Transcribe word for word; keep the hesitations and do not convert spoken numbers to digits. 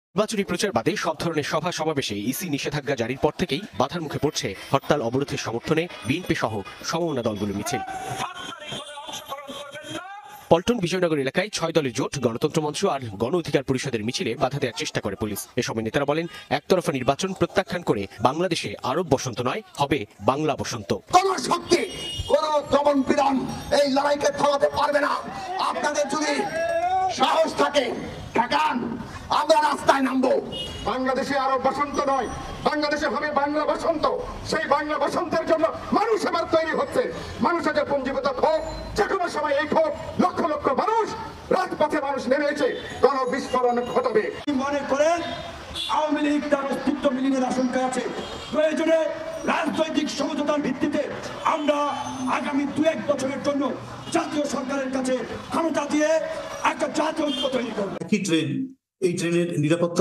নির্বাচনী প্রচার বাদে সব ধরনের সভা সমাবেশে ইসি নিষেধাজ্ঞা জারির পর থেকেই বাধার মুখে পড়ছে হরতাল অবরোধের সমর্থনে বিএনপি সহ সমমনা দলগুলো মিছিল। পল্টন বিজয়নগর এলাকায় ছয় দলের জোট গণতন্ত্র মঞ্চ আর গণ অধিকার পরিষদের মিছিলে বাধা দেওয়ার চেষ্টা করে পুলিশ। এ সময় নেতারা বলেন, একতরফা নির্বাচন প্রত্যাখ্যান করে বাংলাদেশে আরব বসন্ত নয়, হবে বাংলা বসন্ত। কোন শক্তি কোন দমন পীড়ন এই লড়াইকে থামাতে পারবে না। আপনাদের যদি সাহস থাকে ঠেকান, আমরা রাস্তায় নামবো। বাংলাদেশে আরব বসন্ত নয়, বাংলাদেশে হবে বাংলা বসন্ত। সেই বাংলা বসন্তের জন্য মানুষ এবার তৈরি হচ্ছে। মানুষের যে পুঞ্জীভূত ক্ষোভ, যে কোনো সময় এই ক্ষোভ লক্ষ লক্ষ মানুষ রাজপথে মানুষ নেমেছে, গণ বিস্ফোরণ ঘটাবে। মনে করেন আওয়ামী লীগ তার অস্তিত্ব বিলীনের আশঙ্কা আছে। প্রয়োজনে রাজনৈতিক সমঝোতার ভিত্তিতে আমরা আগামী দু এক বছরের জন্য জাতীয় সরকারের কাছে ক্ষমতা দিয়ে একটা জাতীয় ঐক্য তৈরি করব। কি ট্রেন, এই ট্রেনের নিরাপত্তা